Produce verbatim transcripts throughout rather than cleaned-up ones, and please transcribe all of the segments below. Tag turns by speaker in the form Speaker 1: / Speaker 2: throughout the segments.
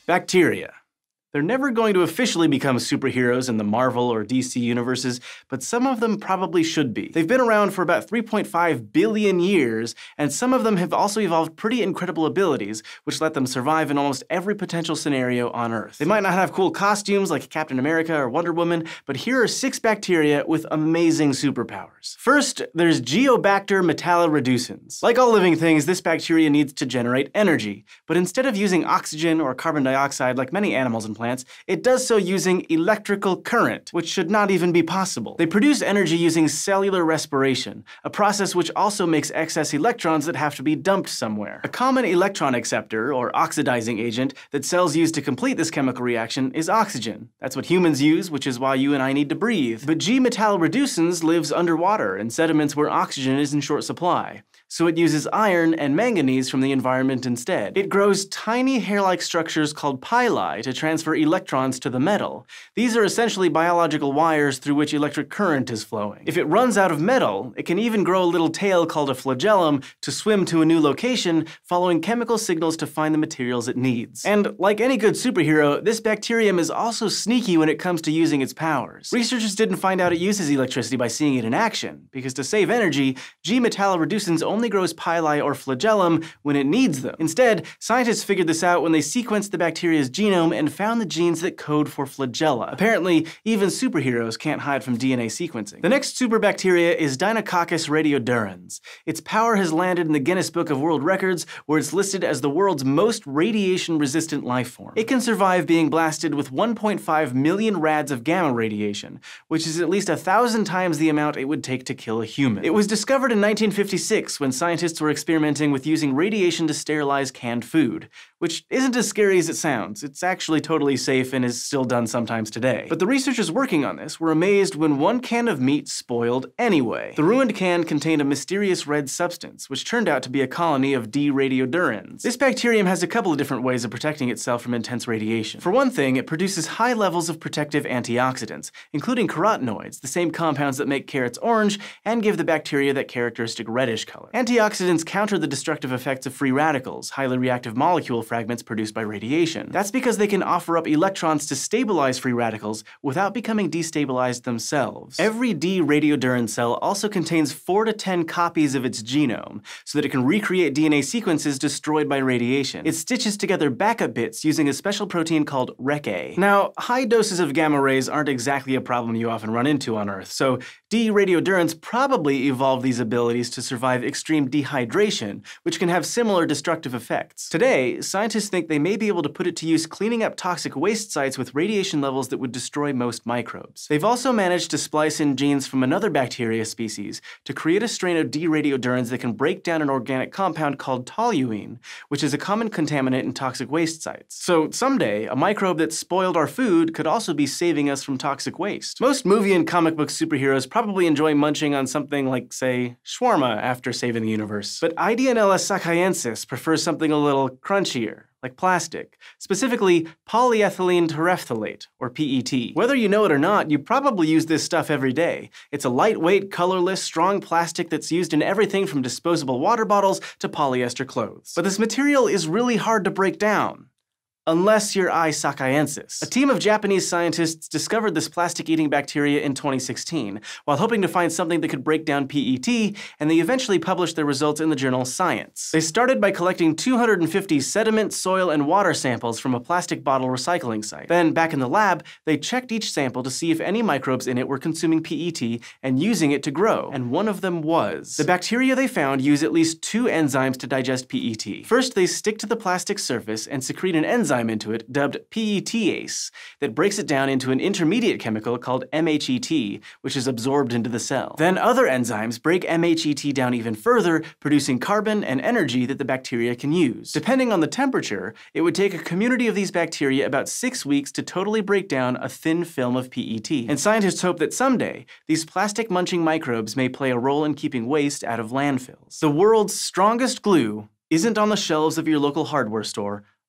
Speaker 1: Bacteria. They're never going to officially become superheroes in the Marvel or D C universes, but some of them probably should be. They've been around for about three point five billion years, and some of them have also evolved pretty incredible abilities, which let them survive in almost every potential scenario on Earth. They might not have cool costumes like Captain America or Wonder Woman, but here are six bacteria with amazing superpowers. First, there's Giobacter metallo. Like all living things, this bacteria needs to generate energy, but instead of using oxygen or carbon dioxide like many animals and plants, it does so using electrical current, which should not even be possible. They produce energy using cellular respiration, a process which also makes excess electrons that have to be dumped somewhere. A common electron acceptor, or oxidizing agent, that cells use to complete this chemical reaction is oxygen. That's what humans use, which is why you and I need to breathe. But G metallo lives underwater in sediments where oxygen is in short supply, so it uses iron and manganese from the environment instead. It grows tiny hair-like structures called pili to transfer electrons to the metal. These are essentially biological wires through which electric current is flowing. If it runs out of metal, it can even grow a little tail called a flagellum to swim to a new location, following chemical signals to find the materials it needs. And like any good superhero, this bacterium is also sneaky when it comes to using its powers. Researchers didn't find out it uses electricity by seeing it in action, because to save energy, G metallo only grows pili or flagellum when it needs them. Instead, scientists figured this out when they sequenced the bacteria's genome and found the genes that code for flagella. Apparently, even superheroes can't hide from D N A sequencing. The next superbacteria is Dradiodurans. Its power has landed in the Guinness Book of World Records, where it's listed as the world's most radiation-resistant life form. It can survive being blasted with one point five million rads of gamma radiation, which is at least a thousand times the amount it would take to kill a human. It was discovered in nineteen fifty-six when scientists were experimenting with using radiation to sterilize canned food, which isn't as scary as it sounds. It's actually totally safe and is still done sometimes today. But the researchers working on this were amazed when one can of meat spoiled anyway. The ruined can contained a mysterious red substance, which turned out to be a colony of Dradiodurans. This bacterium has a couple of different ways of protecting itself from intense radiation. For one thing, it produces high levels of protective antioxidants, including carotenoids, the same compounds that make carrots orange and give the bacteria that characteristic reddish color. Antioxidants counter the destructive effects of free radicals, highly reactive molecule fragments produced by radiation. That's because they can offer up electrons to stabilize free radicals without becoming destabilized themselves. Every Dradiodurans cell also contains four to ten copies of its genome, so that it can recreate D N A sequences destroyed by radiation. It stitches together backup bits using a special protein called RecA. Now, high doses of gamma rays aren't exactly a problem you often run into on Earth, so Dradiodurans probably evolved these abilities to survive extreme dehydration, which can have similar destructive effects. Today, scientists think they may be able to put it to use cleaning up toxic waste sites with radiation levels that would destroy most microbes. They've also managed to splice in genes from another bacteria species to create a strain of Dradiodurans that can break down an organic compound called toluene, which is a common contaminant in toxic waste sites. So someday, a microbe that spoiled our food could also be saving us from toxic waste. Most movie and comic book superheroes probably enjoy munching on something like, say, shawarma after saving the universe. But Ideonella sciensis prefers something a little crunchier, like plastic, specifically polyethylene terephthalate, or P E T. Whether you know it or not, you probably use this stuff every day. It's a lightweight, colorless, strong plastic that's used in everything from disposable water bottles to polyester clothes. But this material is really hard to break down. Unless you're I. sacaiensis. A team of Japanese scientists discovered this plastic-eating bacteria in twenty sixteen, while hoping to find something that could break down P E T, and they eventually published their results in the journal Science. They started by collecting two hundred fifty sediment, soil, and water samples from a plastic bottle recycling site. Then, back in the lab, they checked each sample to see if any microbes in it were consuming P E T and using it to grow, and one of them was. The bacteria they found use at least two enzymes to digest P E T. First, they stick to the plastic surface and secrete an enzyme into it dubbed PEtease that breaks it down into an intermediate chemical called M H E T, which is absorbed into the cell. Then other enzymes break M H E T down even further, producing carbon and energy that the bacteria can use. Depending on the temperature, it would take a community of these bacteria about six weeks to totally break down a thin film of P E T. And scientists hope that someday, these plastic-munching microbes may play a role in keeping waste out of landfills. The world's strongest glue isn't on the shelves of your local hardware store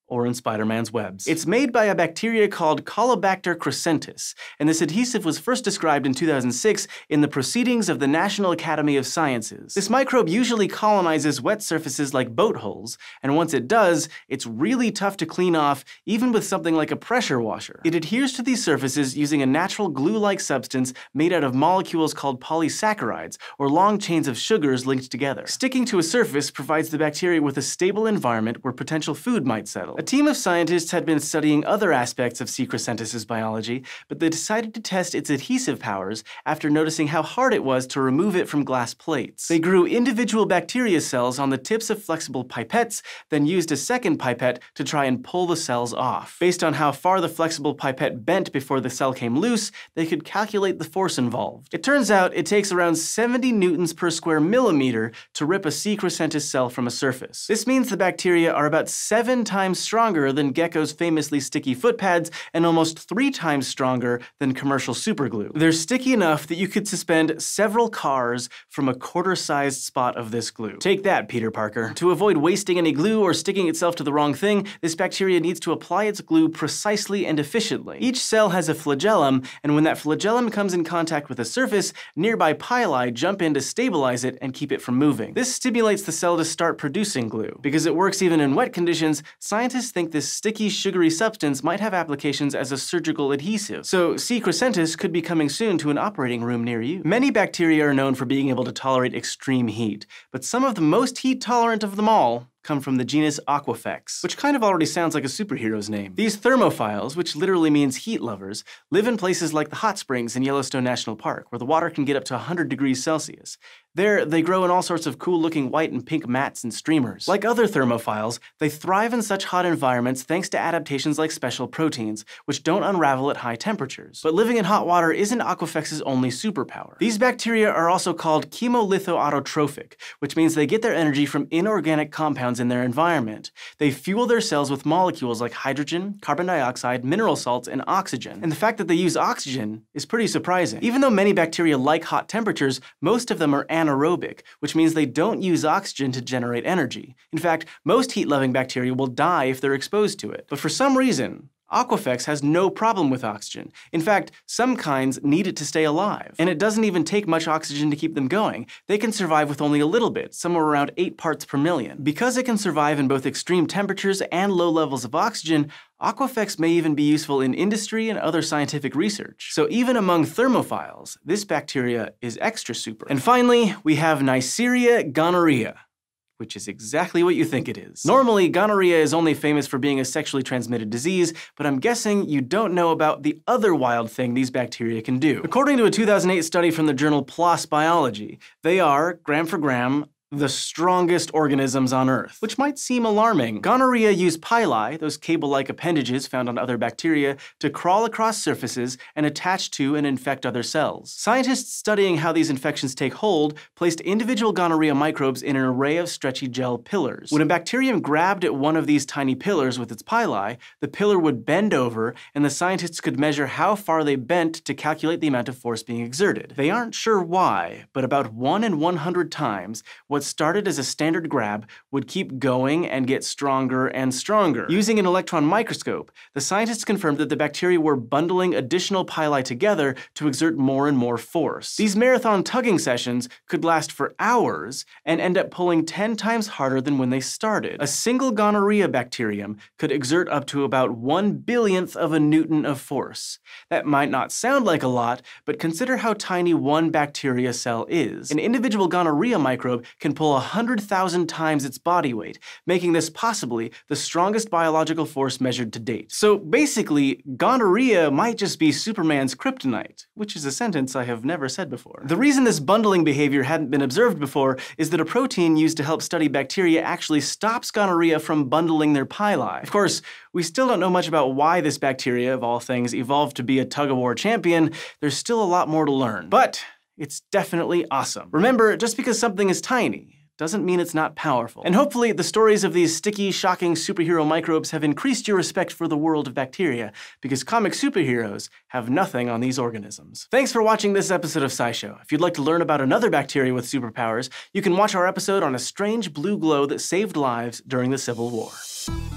Speaker 1: or in Spider-Man's webs. It's made by a bacteria called Caulobacter Crescentus, and this adhesive was first described in two thousand six in the Proceedings of the National Academy of Sciences. This microbe usually colonizes wet surfaces like boat hulls, and once it does, it's really tough to clean off, even with something like a pressure washer. It adheres to these surfaces using a natural glue-like substance made out of molecules called polysaccharides, or long chains of sugars linked together. Sticking to a surface provides the bacteria with a stable environment where potential food might settle. A team of scientists had been studying other aspects of C. crescentus' biology, but they decided to test its adhesive powers after noticing how hard it was to remove it from glass plates. They grew individual bacteria cells on the tips of flexible pipettes, then used a second pipette to try and pull the cells off. Based on how far the flexible pipette bent before the cell came loose, they could calculate the force involved. It turns out it takes around seventy newtons per square millimeter to rip a C. crescentus cell from a surface. This means the bacteria are about seven times stronger than geckos' famously sticky foot pads and almost three times stronger than commercial superglue. They're sticky enough that you could suspend several cars from a quarter-sized spot of this glue. Take that, Peter Parker. To avoid wasting any glue or sticking itself to the wrong thing, this bacteria needs to apply its glue precisely and efficiently. Each cell has a flagellum, and when that flagellum comes in contact with a surface, nearby pili jump in to stabilize it and keep it from moving. This stimulates the cell to start producing glue. Because it works even in wet conditions, scientists think this sticky, sugary substance might have applications as a surgical adhesive. So C. crescentus could be coming soon to an operating room near you. Many bacteria are known for being able to tolerate extreme heat, but some of the most heat-tolerant of them all come from the genus AquaFEX, which kind of already sounds like a superhero's name. These thermophiles, which literally means heat lovers, live in places like the hot springs in Yellowstone National Park, where the water can get up to one hundred degrees Celsius. There, they grow in all sorts of cool-looking white and pink mats and streamers. Like other thermophiles, they thrive in such hot environments thanks to adaptations like special proteins, which don't unravel at high temperatures. But living in hot water isn't AquaFEX's only superpower. These bacteria are also called chemolithoautotrophic, which means they get their energy from inorganic compounds in their environment. They fuel their cells with molecules like hydrogen, carbon dioxide, mineral salts, and oxygen. And the fact that they use oxygen is pretty surprising. Even though many bacteria like hot temperatures, most of them are anaerobic, which means they don't use oxygen to generate energy. In fact, most heat-loving bacteria will die if they're exposed to it. But for some reason, AquaFEX has no problem with oxygen. In fact, some kinds need it to stay alive. And it doesn't even take much oxygen to keep them going. They can survive with only a little bit, somewhere around eight parts per million. Because it can survive in both extreme temperatures and low levels of oxygen, AquaFEX may even be useful in industry and other scientific research. So even among thermophiles, this bacteria is extra super. And finally, we have Neisseria gonorrhea, which is exactly what you think it is. Normally, gonorrhea is only famous for being a sexually transmitted disease, but I'm guessing you don't know about the other wild thing these bacteria can do. According to a two thousand eight study from the journal PLOS Biology, they are, gram for gram, the strongest organisms on Earth, which might seem alarming. Gonorrhea use pili, those cable-like appendages found on other bacteria, to crawl across surfaces and attach to and infect other cells. Scientists studying how these infections take hold placed individual gonorrhea microbes in an array of stretchy gel pillars. When a bacterium grabbed at one of these tiny pillars with its pili, the pillar would bend over, and the scientists could measure how far they bent to calculate the amount of force being exerted. They aren't sure why, but about one in one hundred times, what started as a standard grab would keep going and get stronger and stronger. Using an electron microscope, the scientists confirmed that the bacteria were bundling additional pili together to exert more and more force. These marathon tugging sessions could last for hours and end up pulling ten times harder than when they started. A single gonorrhea bacterium could exert up to about one billionth of a newton of force. That might not sound like a lot, but consider how tiny one bacteria cell is. An individual gonorrhea microbe can pull one hundred thousand times its body weight, making this possibly the strongest biological force measured to date. So basically, gonorrhea might just be Superman's kryptonite, which is a sentence I have never said before. The reason this bundling behavior hadn't been observed before is that a protein used to help study bacteria actually stops gonorrhea from bundling their pili. Of course, we still don't know much about why this bacteria, of all things, evolved to be a tug-of-war champion. There's still a lot more to learn. But it's definitely awesome. Remember, just because something is tiny doesn't mean it's not powerful. And hopefully the stories of these sticky, shocking superhero microbes have increased your respect for the world of bacteria, because comic superheroes have nothing on these organisms. Thanks for watching this episode of SciShow. If you'd like to learn about another bacteria with superpowers, you can watch our episode on a strange blue glow that saved lives during the Civil War.